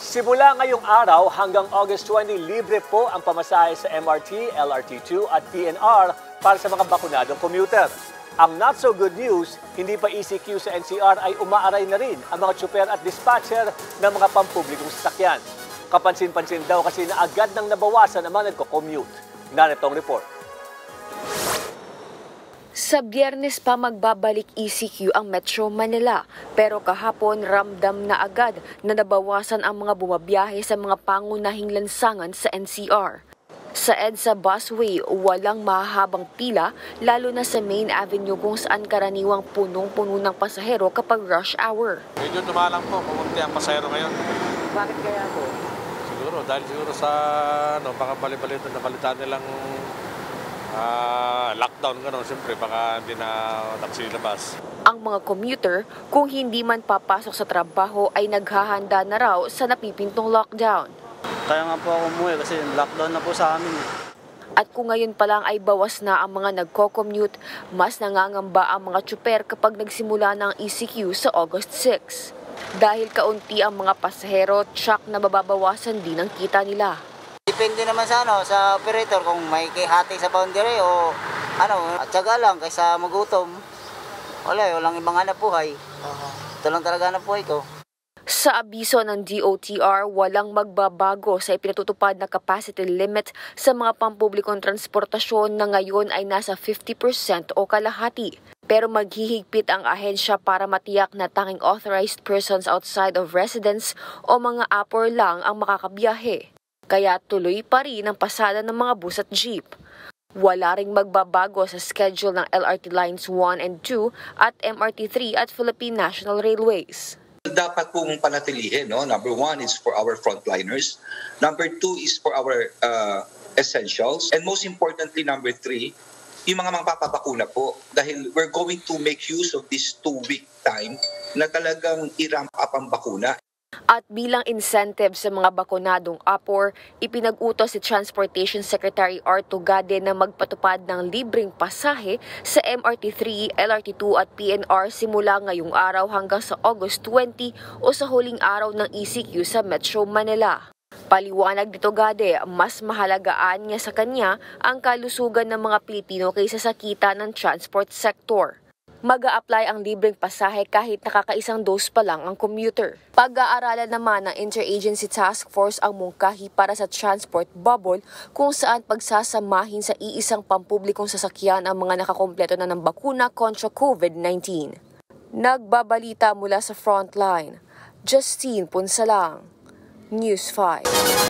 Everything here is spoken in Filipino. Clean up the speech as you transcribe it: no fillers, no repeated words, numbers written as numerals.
Simula ngayong araw hanggang August 20, libre po ang pamasahe sa MRT, LRT2 at PNR para sa mga bakunadong commuter. Ang not so good news, hindi pa ECQ sa NCR ay umaaray na rin ang mga tsuper at dispatcher ng mga pampublikong sasakyan. Kapansin-pansin daw kasi na agad nang nabawasan ang mga nagko-commute. Narito ang report. Sa Biyernes pa magbabalik ECQ ang Metro Manila, pero kahapon ramdam na agad na nabawasan ang mga bumabiyahe sa mga pangunahing lansangan sa NCR. Sa EDSA busway, walang mahahabang pila, lalo na sa Main Avenue kung saan karaniwang punong-puno ng pasahero kapag rush hour. Medyo tumalang po, pumunti ang pasahero ngayon. Bakit kaya po? Siguro sa baka bali-balito na balitaan nilang lockdown gano'n, siyempre baka hindi na labas. Ang mga commuter, kung hindi man papasok sa trabaho ay naghahanda na raw sa napipintong lockdown. Kaya nga po ako umuwi kasi lockdown na po sa amin. At kung ngayon pa lang ay bawas na ang mga nagko-commute, mas nangangamba ang mga tsuper kapag nagsimula ng ECQ sa August 6. Dahil kaunti ang mga pasahero, tsak na mababawasan din ang kita nila. Depende naman sa operator kung may hati sa boundary o at syaga lang kaysa magutom. Walang ibang hanap buhay. Ito lang talaga hanap buhay ko. Sa abiso ng DOTR, walang magbabago sa ipinatutupad na capacity limit sa mga pampublikong transportasyon na ngayon ay nasa 50% o kalahati. Pero maghihigpit ang ahensya para matiyak na tanging authorized persons outside of residence o mga apor lang ang makakabiyahe. Kaya tuloy pa rin ang pasada ng mga bus at jeep. Wala ring magbabago sa schedule ng LRT Lines 1 and 2 at MRT 3 at Philippine National Railways. Dapat pong panatilihin, no? Number 1 is for our frontliners. Number 2 is for our essentials. And most importantly, number 3, yung mga magpapabakuna po. Dahil we're going to make use of this 2-week time na talagang i-ramp up ang bakuna. At bilang incentive sa mga bakunadong APOR, ipinag-utos si Transportation Secretary Arto Gade na magpatupad ng libreng pasahe sa MRT3, LRT2 at PNR simula ngayong araw hanggang sa August 20 o sa huling araw ng ECQ sa Metro Manila. Paliwanag dito Gade, mas mahalagaan niya sa kanya ang kalusugan ng mga Pilipino kaysa sa kita ng transport sector. Mag-a-apply ang libreng pasahe kahit nakakaisang dose pa lang ang commuter. Pag-aaralan naman ng Interagency Task Force ang mungkahi para sa transport bubble kung saan pagsasamahin sa iisang pampublikong sasakyan ang mga nakakompleto na ng bakuna kontra COVID-19. Nagbabalita mula sa frontline, Justinne Punsalang, News 5.